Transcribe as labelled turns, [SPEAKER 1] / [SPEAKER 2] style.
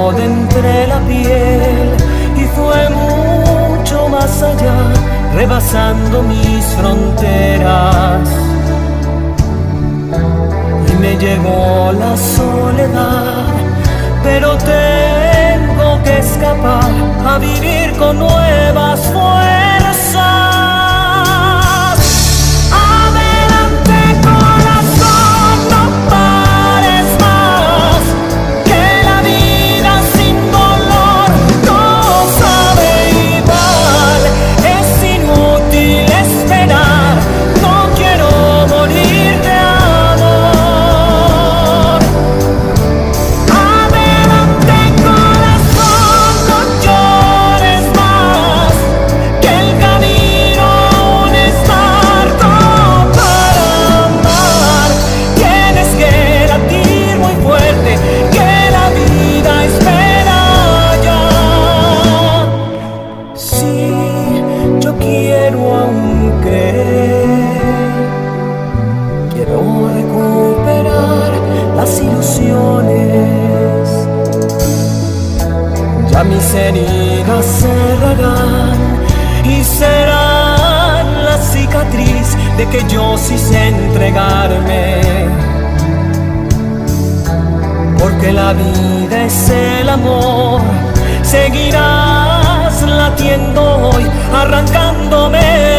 [SPEAKER 1] salió de entre la piel y fue mucho más allá, rebasando mis fronteras. Y me llegó la soledad, pero tengo que escapar a vivir con nuevas fuerzas. Adelante, corazón, no pares más, que la vida sin dolor no sabe igual. Es inútil esperar, no quiero morir de amor. Adelante, corazón, no llores más, que el camino aún es largo para amar. Tienes que latir muy fuerte, que la vida espera ya. Sí, yo quiero aún creer, quiero recuperar las ilusiones. Ya mis heridas cerrarán y serán la cicatriz de que yo sí sé entregarme. Porque la vida es el amor, seguirás latiendo hoy, arrancándome